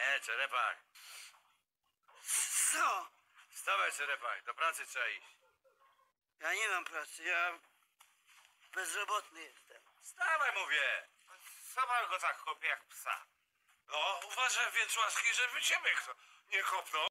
Czerepach. Co? Wstawaj, Czerepach, do pracy trzeba iść. Ja nie mam pracy, ja bezrobotny jestem. Wstawaj, mówię. Co pan go tak kopie jak psa? No, uważaj, Więcławski, żeby ciebie kto nie kopnął.